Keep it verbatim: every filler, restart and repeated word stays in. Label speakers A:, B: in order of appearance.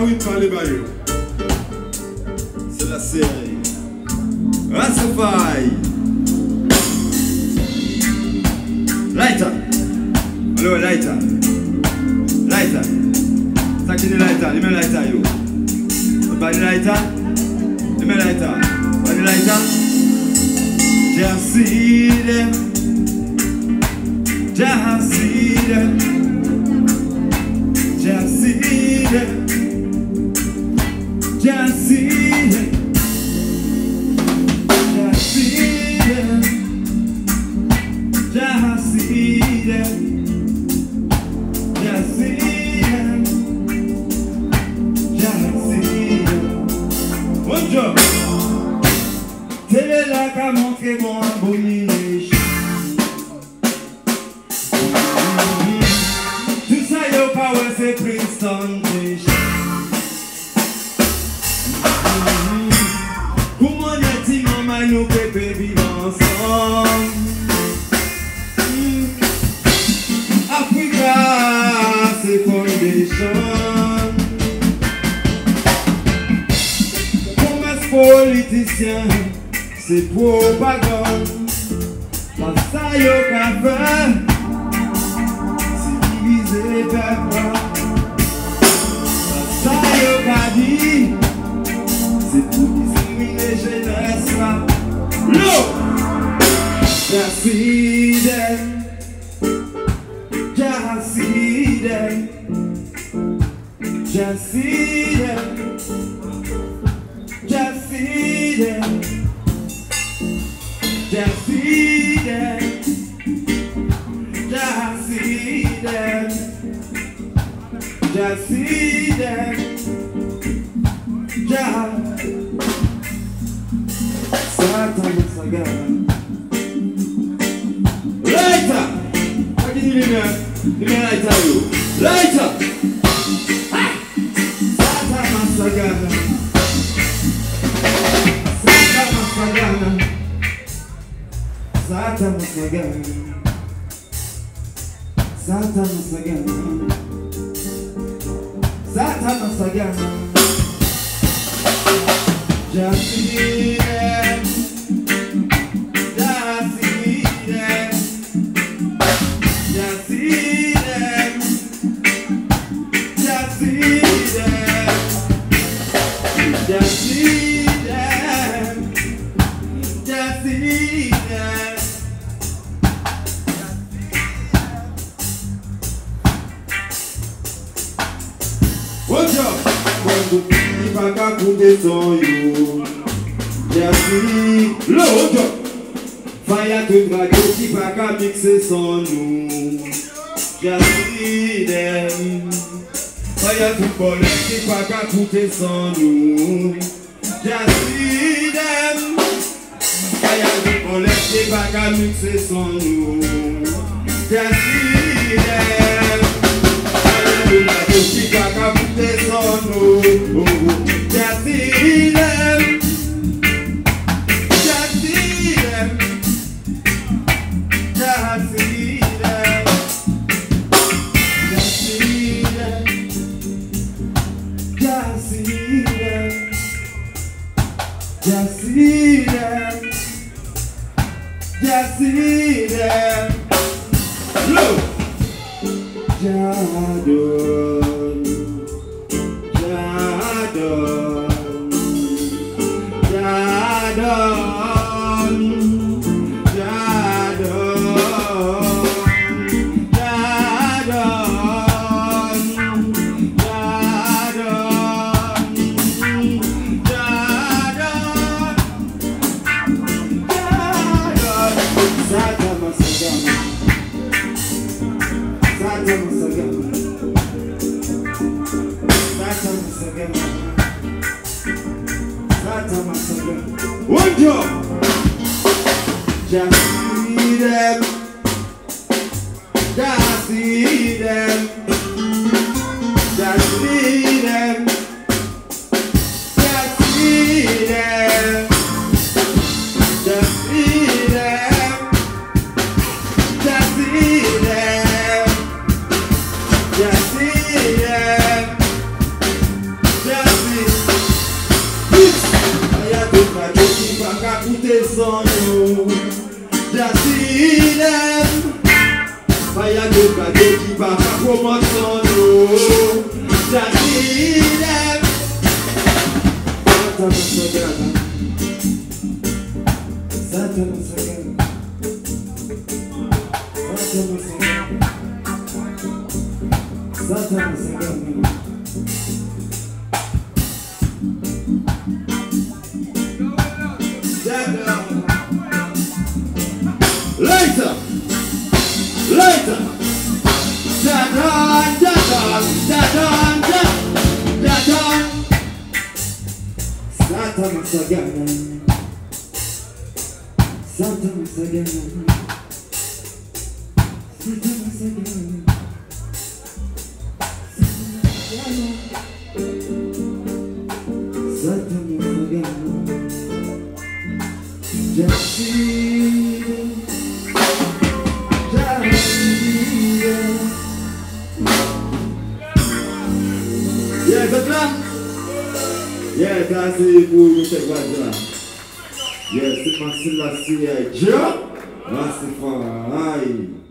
A: oui, parlez pas yo. C'est la série. Rastafari. Lighter. Allô, lighter. Lighter. Ça qui est lighter, il met lighter yo. Pas de lighter. Il met lighter. Pas de lighter. Just see them. Just see them. Just see them. Just see them. Just see them. Just see them. Just see them. Just see them. Bonjour. Télé là qu'a montré mon abomination. Tout ça yo power c'est Princeton. Comment est-il maman nous peut vivre ensemble? Africa c'est foundation. Promesse politicien c'est propagande. Pas ça yo qu'a fait. C'est diviser peuple. Pas ça yo qu'a dit. C'est pour discriminer jeunesse là. No! Just see them. Just see them. Just see them. Just see them. Just see them. Just see them. Just see them. Just Satan Sagan. Lighter! What did you do? Give me lighter, you. Lighter! Satan Sagan. Satan Sagan. Satan Sagan. Satan Sagan. Satan Sagan. Just see them. Just see them. Just see them. Just see them. Just see them. Just see them. What's up? If I got put this on you, just see. Load up. Fire to drag you, if I can mix this on you. Just see them. Fire to collect, if I can put this on you. Just see them. Fire to collect, if I can mix this on you. Just see them. Fire to drag you, if I can put this on you. Just see them. Just see them. Just see them. Just see them. Just see them. Just see them. Just see them. Look. Jadon. Jadon. Jadon. One job. Just see them. Just see them. Just see them. Just see them. Just see them. Just see them. Just see them. coûter sans nous. Jacinem, Faya de cadeau qui va pas commencer sans nous. Jacinem, Santa Massagana, Santa Massagana, Santa Massagana, Santa Massagana. Later, later, da-dun, da-dun, da-dun, da-dun. Santa Massagana, Santa Massagana, Santa Massagana, Santa Massagana, Jacinem. Yeah, good luck. Yeah, that's it. We'll take one job. Yeah, c'est facile là, c'est Dieu. Là, c'est fort. Aïe.